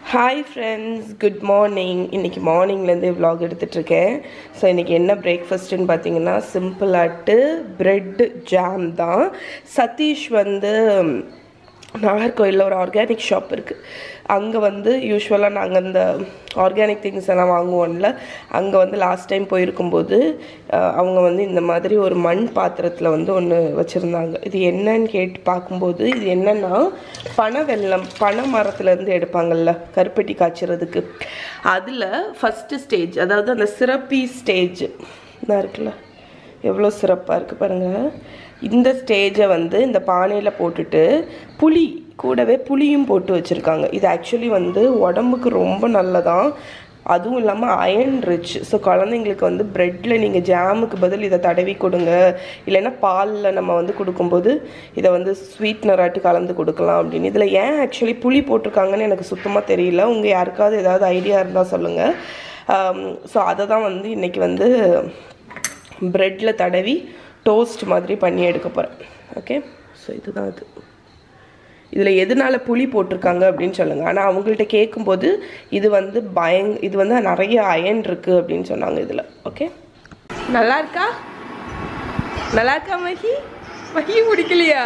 Hi friends, good morning. இன்னைக்கு மார்னிங்லேருந்து vlog எடுத்துட்ருக்கேன். So இன்றைக்கி என்ன பிரேக்ஃபாஸ்ட்டுன்னு பார்த்தீங்கன்னா சிம்பிளாட்டு பிரெட் ஜாம் தான். சதீஷ் வந்து நாகர்கோயிலில் ஒரு ஆர்கானிக் ஷாப் இருக்குது. அங்கே வந்து யூஸ்வலாக நாங்கள் இந்த ஆர்கானிக் திங்ஸ் எல்லாம் வாங்குவோம்ல, அங்கே வந்து லாஸ்ட் டைம் போயிருக்கும்போது அவங்க வந்து இந்த மாதிரி ஒரு மண் பாத்திரத்தில் வந்து ஒன்று வச்சுருந்தாங்க. இது என்னன்னு கேட்டு பார்க்கும்போது இது என்னென்னா பனை வெல்லம், பனை மரத்துலேருந்து எடுப்பாங்கள்ல கருப்பட்டி காய்ச்சறதுக்கு, அதில் ஃபஸ்ட்டு ஸ்டேஜ், அதாவது அந்த சிரப்பி ஸ்டேஜ் தான் இருக்குல்ல, எவ்வளோ சிறப்பாக இருக்குது பாருங்கள். இந்த ஸ்டேஜை வந்து இந்த பானையில் போட்டுட்டு புளி கூடவே புளியும் போட்டு வச்சுருக்காங்க. இது ஆக்சுவலி வந்து உடம்புக்கு ரொம்ப நல்லதான், அதுவும் இல்லாமல் அயன் ரிச். ஸோ குழந்தைங்களுக்கு வந்து ப்ரெட்டில் நீங்கள் ஜாமுக்கு பதில் இதை தடவி கொடுங்க, இல்லைன்னா பாலில் நம்ம வந்து கொடுக்கும்போது இதை வந்து ஸ்வீட்னராட்டு கலந்து கொடுக்கலாம் அப்படின்னு. இதில் ஏன் ஆக்சுவலி புளி போட்டிருக்காங்கன்னு எனக்கு சுத்தமாக தெரியல. உங்கள் யாருக்காவது ஏதாவது ஐடியா இருந்தால் சொல்லுங்கள். ஸோ அதை தான் வந்து இன்றைக்கி வந்து ப்ரெட்டில் தடவி டோஸ்ட் மாதிரி பண்ணி எடுக்க போகிறேன். ஓகே, ஸோ இதுதான் அது. இதில் எதனால் புளி போட்டிருக்காங்க அப்படின்னு சொல்லுங்கள். ஆனால் அவங்கள்ட்ட கேட்கும்போது இது வந்து இது வந்து நிறைய அயன் இருக்குது அப்படின்னு சொன்னாங்க இதில். ஓகே, நல்லா இருக்கா? நல்லா இருக்கா மஹி? மஹி பிடிக்கலையா?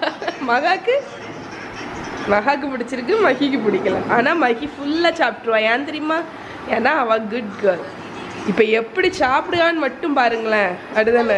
மகாக்கு பிடிச்சிருக்கு, மஹிக்கு பிடிக்கல. ஆனால் மஹி ஃபுல்லாக சாப்பிட்ருவா. ஏன் தெரியுமா? ஏன்னா அவள் குட் கேர்ள். இப்போ எப்படி சாப்பிடுவான்னு மட்டும் பாருங்களேன். அடுதானே?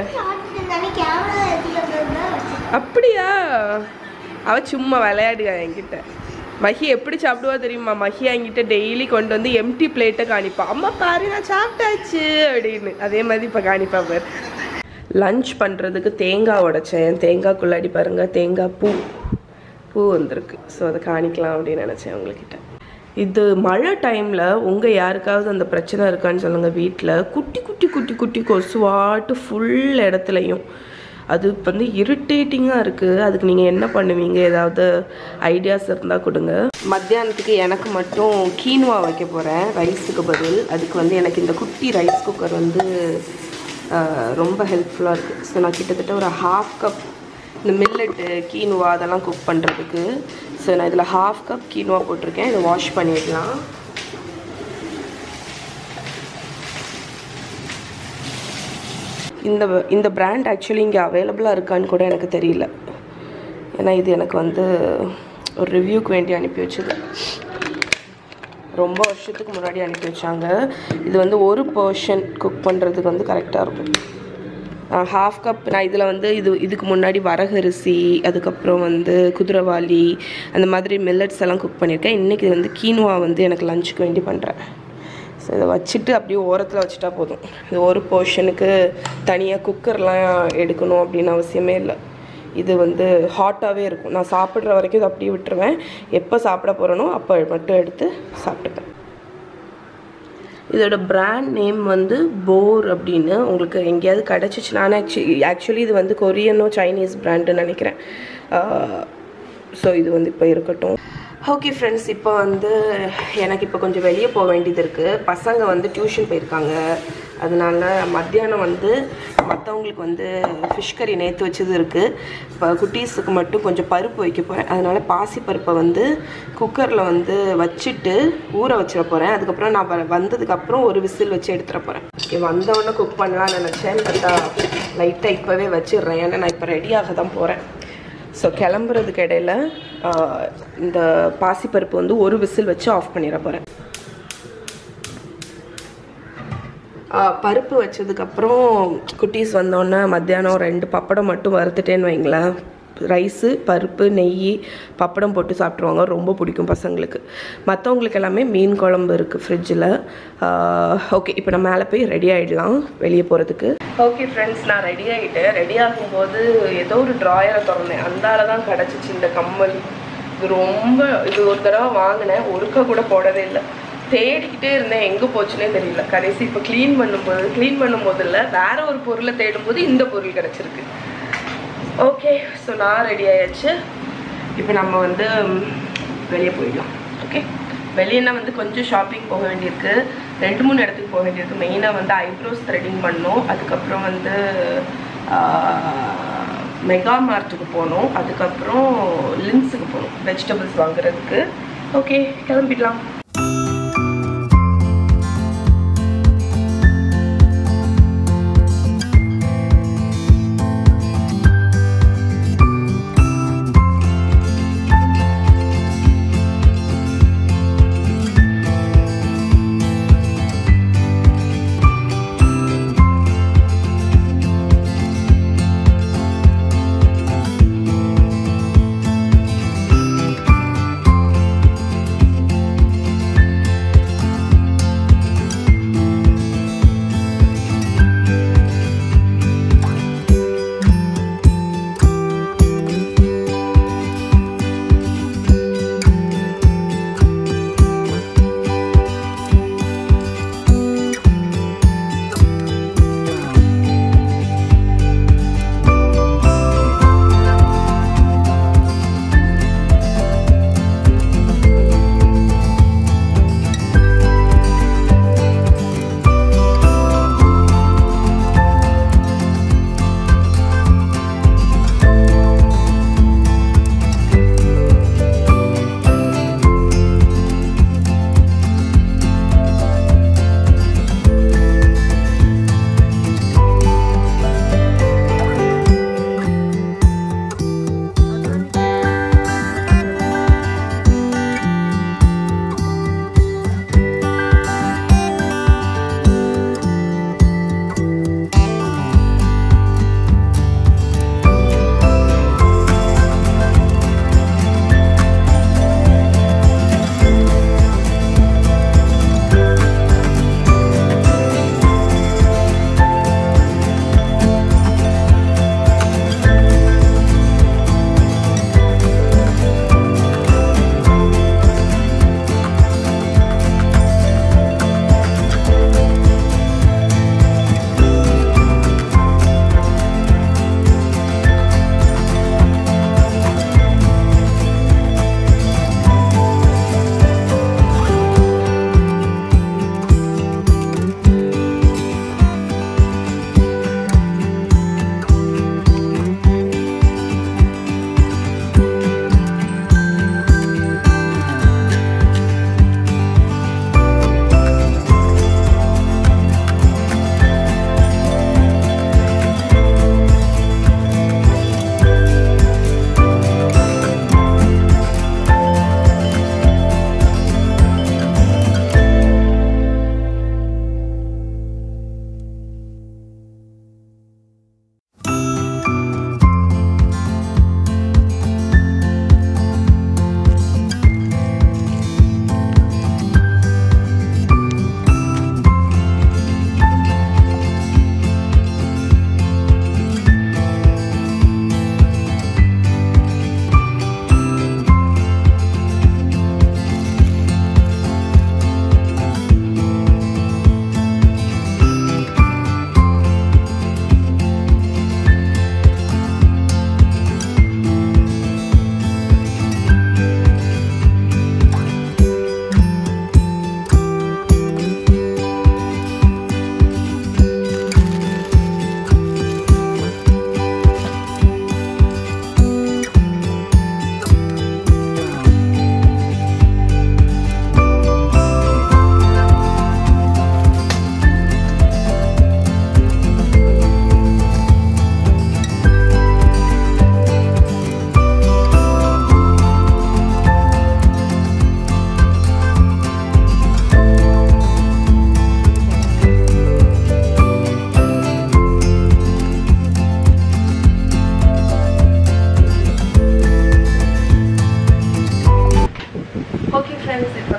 அப்படியா? அவள் சும்மா விளையாடுவா என்கிட்ட. மஹி எப்படி சாப்பிடுவா தெரியுமா? மஹி என்கிட்ட டெய்லி கொண்டு வந்து எம்டி பிளேட்டை காணிப்பா. அம்மா பாரு நான் சாப்பிட்டாச்சு அப்படின்னு. அதே மாதிரி இப்போ காணிப்பா பாரு. லன்ச் பண்ணுறதுக்கு தேங்காய் உடைச்சேன். தேங்காய்க்குள்ளாடி பாருங்கள் தேங்காய் பூ வந்திருக்கு. ஸோ அதை காணிக்கலாம் அப்படின்னு நினச்சேன் உங்கள்கிட்ட. இது மழை டைமில் உங்கள் யாருக்காவது அந்த பிரச்சனை இருக்கான்னு சொல்லுங்கள். வீட்டில் குட்டி குட்டி குட்டி குட்டி கொசுவாட்டு ஃபுல் இடத்துலையும் அது வந்து இரிட்டேட்டிங்காக இருக்குது. அதுக்கு நீங்கள் என்ன பண்ணுவீங்க? ஏதாவது ஐடியாஸ் இருந்தால் கொடுங்க. மத்தியானத்துக்கு எனக்கு மட்டும் கீனுவா வைக்க போகிறேன் ரைஸுக்கு பதில். அதுக்கு வந்து எனக்கு இந்த குட்டி ரைஸ் குக்கர் வந்து ரொம்ப ஹெல்ப்ஃபுல்லாக இருக்குது. ஸோ நான் கிட்டத்தட்ட ஒரு 1/2 கப் இந்த மில்லட்டு கீனுவா அதெல்லாம் குக் பண்ணுறதுக்கு. ஸோ நான் இதில் 1/2 கப் கீனுவா போட்டிருக்கேன். இதை வாஷ் பண்ணிடலாம். இந்த பிராண்ட் ஆக்சுவலி இங்கே அவைலபிளாக இருக்கான்னு கூட எனக்கு தெரியல. ஏன்னா இது எனக்கு வந்து ஒரு ரிவ்யூக்கு வேண்டி அனுப்பி வச்சது. ரொம்ப வருஷத்துக்கு முன்னாடி அனுப்பி வச்சாங்க. இது வந்து ஒரு போர்ஷன் குக் பண்ணுறதுக்கு வந்து கரெக்டாக இருக்கும். 1/2 கப் நான் இதில் வந்து இதுக்கு முன்னாடி வரகரிசி, அதுக்கப்புறம் வந்து குதிரைவாலி, அந்த மாதிரி மில்லட்ஸ் எல்லாம் குக் பண்ணியிருக்கேன். இன்றைக்கி வந்து கீனுவா வந்து எனக்கு லஞ்சுக்கு வேண்டி பண்ணுறேன். ஸோ இதை வச்சுட்டு அப்படியே ஓரத்தில் வச்சுட்டா போதும். இது ஒரு போர்ஷனுக்கு தனியாக குக்கர்லாம் எடுக்கணும் அப்படின்னு அவசியமே இல்லை. இது வந்து ஹாட்டாகவே இருக்கும். நான் சாப்பிட்ற வரைக்கும் இதை அப்படியே விட்டுருவேன். எப்போ சாப்பிட போகிறேனோ அப்போ மட்டும் எடுத்து சாப்பிட்டுப்பேன். இதோட பிராண்ட் நேம் வந்து போர் அப்படின்னு உங்களுக்கு எங்கேயாவது கிடச்சிச்சு. நான் ஆக்சுவலி இது வந்து கொரியனோ சைனீஸ் பிராண்டுன்னு நினைக்கிறேன். ஸோ இது வந்து இப்போ இருக்கட்டும். ஓகே ஃப்ரெண்ட்ஸ், இப்போ வந்து எனக்கு இப்போ கொஞ்சம் வெளியே போக வேண்டியது இருக்குது. பசங்க வந்து டியூஷன் போயிருக்காங்க. அதனால மத்தியானம் வந்து மற்றவங்களுக்கு வந்து ஃபிஷ் கறி நேற்று வச்சது இருக்குது. இப்போ குட்டீஸுக்கு மட்டும் கொஞ்சம் பருப்பு வைக்க போகிறேன். அதனால் பாசி பருப்பை வந்து குக்கரில் வந்து வச்சுட்டு ஊற வச்சிட போகிறேன். அதுக்கப்புறம் நான் வந்ததுக்கப்புறம் ஒரு விசில் வச்சு எடுத்துட போகிறேன். வந்தவொடனே குக் பண்ணலான்னு நினச்சேன். பார்த்தா லைட்டாக இப்போவே வச்சிடுறேன். ஏன்னா நான் இப்போ ரெடியாக தான் போகிறேன். ஸோ கிளம்புறதுக்கு இடையில இந்த பாசிப்பருப்பு வந்து ஒரு விசில் வச்சு ஆஃப் பண்ணிட போகிறேன். பருப்பு வச்சதுக்கப்புறம் குட்டீஸ் வந்தோடனே மத்தியானம் 2 பப்படம் மட்டும் வறுத்துட்டேன்னு வைங்களேன். ரைஸு, பருப்பு, நெய், பப்படம் போட்டு சாப்பிட்ருவாங்க. ரொம்ப பிடிக்கும் பசங்களுக்கு. மற்றவங்களுக்கு எல்லாமே மீன் குழம்பு இருக்குது ஃப்ரிட்ஜில். ஓகே, இப்போ நான் மேலே போய் ரெடி ஆகிடலாம் வெளியே போகிறதுக்கு. ஓகே ஃப்ரெண்ட்ஸ், நான் ரெடி ஆகிட்டேன். ரெடி ஆகும்போது ஏதோ ஒரு ட்ராயரை திறந்தேன். அந்தால தான் கிடச்சிச்சு இந்த கம்மல். இது ஒரு தடவை வாங்கினேன், ஒருக்கா கூட போடவே இல்லை. தேடிக்கிட்டே இருந்தேன், எங்கே போச்சுன்னே தெரியல. கடைசி இப்போ க்ளீன் பண்ணும்போது இல்லை, வேற ஒரு பொருளை தேடும்போது இந்த பொருள் கிடச்சிருக்கு. ஓகே, ஸோ நான் ரெடி ஆயாச்சு. இப்போ நம்ம வந்து வெளியே போயிடலாம். ஓகே, வெளியேனா வந்து கொஞ்சம் ஷாப்பிங் போக வேண்டியிருக்கு. 2-3 இடத்துக்கு போக வேண்டியிருக்கு. மெயினாக வந்து ஐப்ரோஸ் த்ரெட்டிங் பண்ணணும். அதுக்கப்புறம் வந்து மெகா மார்ட்டுக்கு போகணும். அதுக்கப்புறம் லின்ஸுக்கு போகணும் வெஜிடபிள்ஸ் வாங்குறதுக்கு. ஓகே, கிளம்பிடலாம்.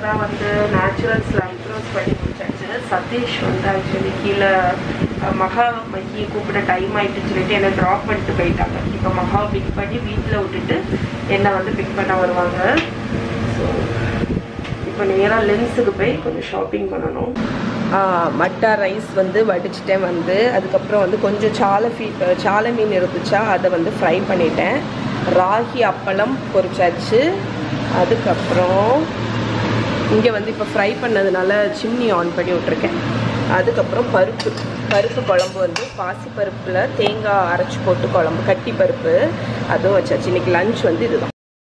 தான் வந்து நேச்சுரல்ஸில் ஐப்ரோஸ் பண்ணி முடிச்சாச்சு. சதீஷ் வந்து ஆக்சுவலி கீழே மகா மையை கூப்பிட டைம் ஆகிட்டுன்னு சொல்லிட்டு என்னை ட்ராப் பண்ணிட்டு போயிட்டாங்க. இப்போ மகாவை பிக் பண்ணி வீட்டில் விட்டுட்டு என்னை வந்து பிக் பண்ண வருவாங்க. ஸோ இப்போ நேராக லென்ஸுக்கு போய் கொஞ்சம் ஷாப்பிங் பண்ணணும். மட்டா ரைஸ் வந்து வடிச்சிட்டேன் வந்து. அதுக்கப்புறம் வந்து கொஞ்சம் சாலை மீன் இருந்துச்சா அதை வந்து ஃப்ரை பண்ணிட்டேன். ராகி அப்பளம் பொரிச்சாச்சு. அதுக்கப்புறம் இங்கே வந்து இப்போ ஃப்ரை பண்ணதுனால சிம்னி ஆன் பண்ணி விட்ருக்கேன். அதுக்கப்புறம் பருப்பு குழம்பு வந்து பாசிப்பருப்பில் தேங்காய் அரைச்சி போட்டு குழம்பு, கட்டி பருப்பு, அதுவும் வச்சாச்சு. இன்றைக்கி லஞ்ச் வந்து இதுதான்.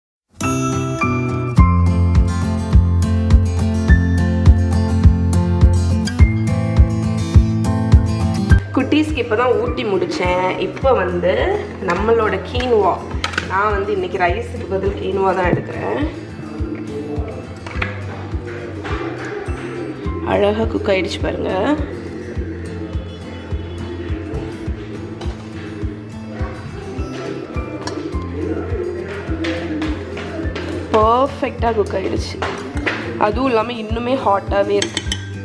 குட்டீஸ்க்கு இப்போ தான் ஊட்டி முடித்தேன். இப்போ வந்து நம்மளோட கீனுவா, நான் வந்து இன்றைக்கி ரைஸுக்கு பதில் கீனுவா தான் எடுக்கிறேன். அழகாக குக் ஆகிடுச்சு பாருங்க. பர்ஃபெக்டாக குக் ஆகிடுச்சு. அதுவும் இல்லாமல் இன்னுமே ஹாட்டாகவே இருக்கு.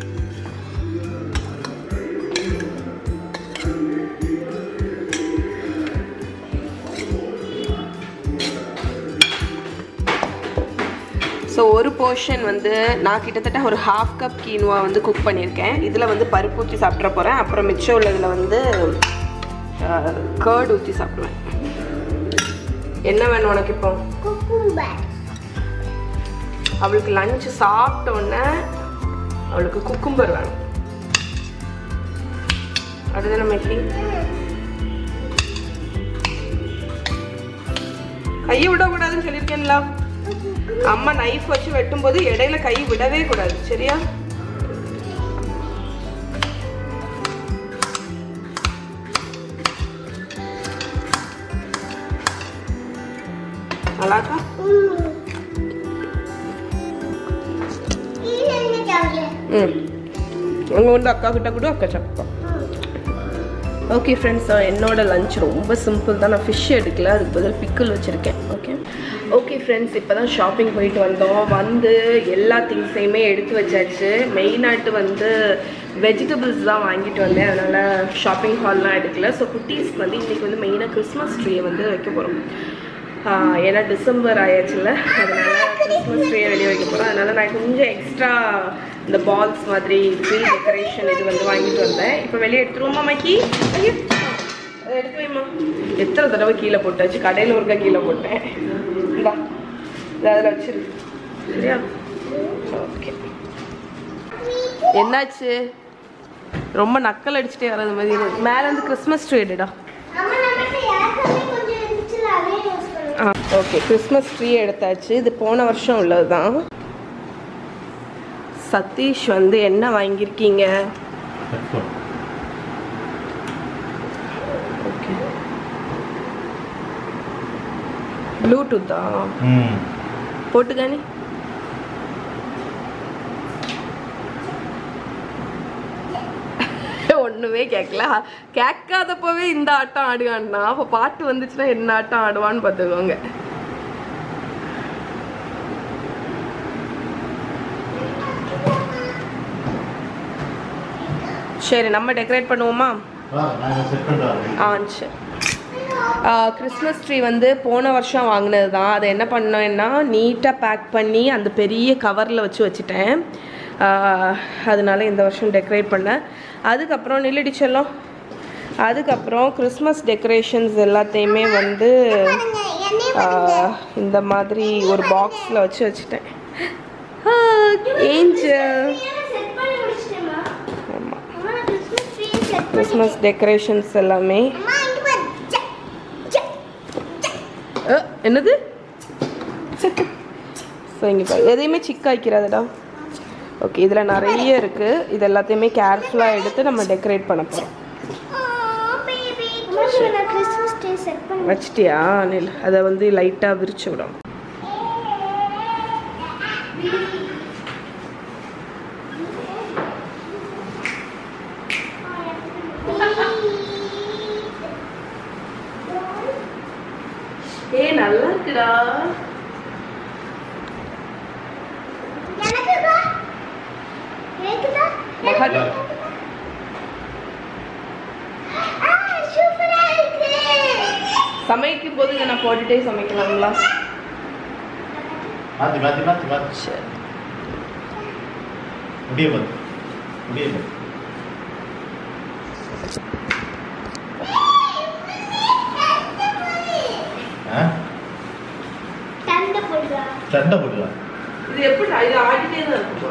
ஸோ ஒரு போர்ஷன் வந்து நான் கிட்டத்தட்ட ஒரு 1/2 கப் கீனுவா வந்து குக் பண்ணியிருக்கேன். இதில் வந்து பருப்பு ஊற்றி சாப்பிட்ற போகிறேன். அப்புறம் மிச்சம் உள்ளதில் வந்து கர்ட் ஊற்றி சாப்பிடுவேன். என்ன வேணும் உனக்கு இப்போ? அவளுக்கு லஞ்சு சாப்பிட்டோன்னே அவளுக்கு குக்கும்பர் வேணும். அதுதானே மெக்கி? கையை விடக்கூடாதுன்னு சொல்லியிருக்கேன்ல. அம்மா நைஃப் வச்சு வெட்டும்போது இடையில கை விடவே கூடாது, சரியா? நல்லாக்கா? அங்கே வந்து அக்கா கிட்ட கூட அக்கா சாப்பிட்டோம். ஓகே ஃப்ரெண்ட்ஸ், என்னோட லஞ்ச் ரொம்ப சிம்பிள் தான். நான் ஃபிஷ் எடுக்கல, அதுக்கு பதில் பிக்கிள் வச்சுருக்கேன். ஓகே ஃப்ரெண்ட்ஸ், இப்போ தான் ஷாப்பிங் போயிட்டு வந்தோம். வந்து எல்லா திங்ஸையுமே எடுத்து வச்சாச்சு. மெயினாட்டு வந்து வெஜிடபிள்ஸ் தான் வாங்கிட்டு வந்தேன். அதனால் ஷாப்பிங் ஹால்லாம் எடுக்கல. ஸோ குட்டீஸ்க்கு வந்து இன்றைக்கி வந்து மெயினாக கிறிஸ்மஸ் ட்ரீயை வந்து வைக்க போகிறோம். ஏன்னா டிசம்பர் ஆயாச்சுல்ல, அதனால் கிறிஸ்மஸ் ட்ரீயை வெளியே வைக்க போகிறோம். அதனால் நான் கொஞ்சம் எக்ஸ்ட்ரா இந்த பால்ஸ் மாதிரி ட்ரீ டெக்கரேஷன் இது வந்து வாங்கிட்டு வந்தேன். இப்போ வெளியே எடுத்துருவோமா மைக்கி? ஐயோ, அதை எடுத்து வைமா. எத்தனை தடவை கீழே போட்டாச்சு, கடையில் ஒருக்கா கீழே போட்டேன். இந்தா இது அதில் வச்சிரு, சரியா? ஓகே. என்னாச்சு? ரொம்ப நக்கல் அடிச்சுட்டே வர்றது மாதிரி. மேலே வந்து கிறிஸ்மஸ் ட்ரீ எடுடா. ஓகே, கிறிஸ்மஸ் ட்ரீ எடுத்தாச்சு. இது போன வருஷம் உள்ளது தான். சதீஷ் வந்து என்ன வாங்கியிருக்கீங்க? ஓகே, ப்ளூடூத்தா? போட்டுக்கானே. ஒன்றுமே கேட்கல. கேட்காதப்பவே இந்த ஆட்டம் ஆடுவான்னா, அப்போ பாட்டு வந்துச்சுன்னா என்ன ஆட்டம் ஆடுவான்னு பார்த்துக்கோங்க. சரி, நம்ம டெக்கரேட் பண்ணுவோமா? சரி. கிறிஸ்மஸ் ட்ரீ வந்து போன வருஷம் வாங்கினது தான். அதை என்ன பண்ணேன்னா நீட்டாக பேக் பண்ணி அந்த பெரிய கவரில் வச்சுட்டேன். அதனால இந்த வருஷம் டெக்கரேட் பண்ணேன். அதுக்கப்புறம் நில்லடிச்செல்லாம் அதுக்கப்புறம் கிறிஸ்மஸ் டெக்கரேஷன்ஸ் எல்லாத்தையுமே வந்து இந்த மாதிரி ஒரு பாக்ஸில் வச்சுட்டேன். ஏஞ்சல், ஆமாம், கிறிஸ்மஸ் டெக்கரேஷன்ஸ் எல்லாமே. என்னது? ஸோ இங்கே பாரு, எதையுமே சிக்க வைக்கிறாதடா. ஓகே, இதில் நிறைய இருக்குது. இது எல்லாத்தையுமே கேர்ஃபுல்லாக எடுத்து நம்ம டெக்கரேட் பண்ண போகிறோம். வச்சிட்டியா? நெல் அதை வந்து லைட்டாக விரிச்சு விடும். நல்லா இருக்குடா. சமைக்கும் போது இதை நான் போட்டுட்டே சமைக்கலாங்களா? சரி. முடிய சண்டை போடுவா. இது எப்படி இது ஆடிட்டே தான் இருக்குமா?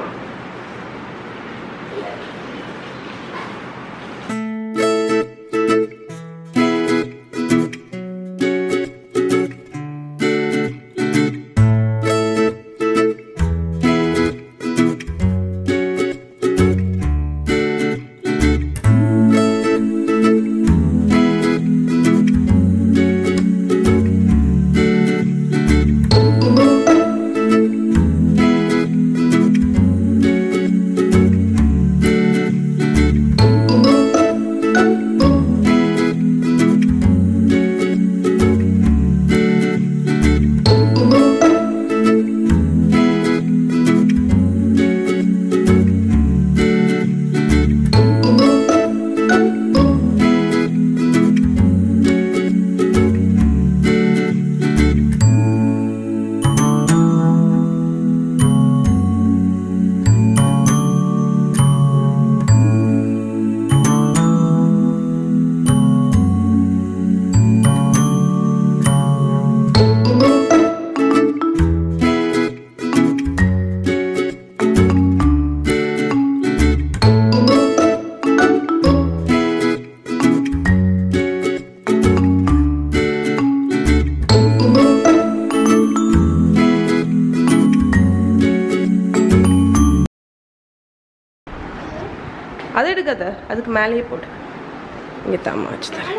அது எடுக்காத, அதுக்கு மேலேயே போட்டு இங்கே தாமா வச்சு தரேன்.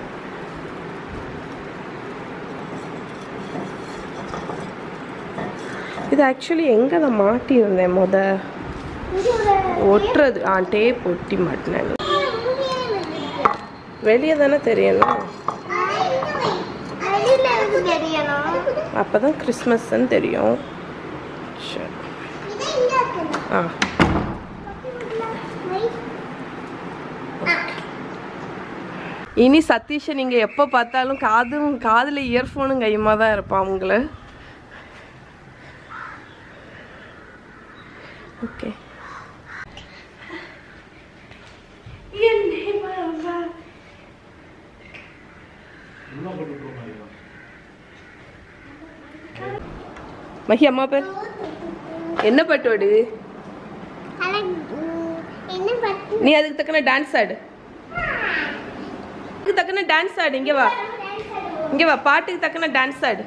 இது ஆக்சுவலி எங்கே நான் மாட்டியிருந்தேன் ஒட்டுறது. டேப் ஒட்டி மாட்டினேன். வெளியே தானே தெரியணும், அப்போ தான் கிறிஸ்மஸ்ன்னு தெரியும். சரி. இனி சதீஷை நீங்கள் எப்போ பார்த்தாலும் காதில் இயர்ஃபோனும் கையுமா தான் இருப்பான் அவங்கள. ஓகே. மஹி அம்மா பேர் என்ன பாட்டோடு? நீ அதுக்கு தக்கன டான்ஸ் ஆடு. தக்கன டான்ஸ் ஆடு. இங்க வா, இங்க வா. பாட்டுக்கு தக்கன டான்ஸ் ஆடு.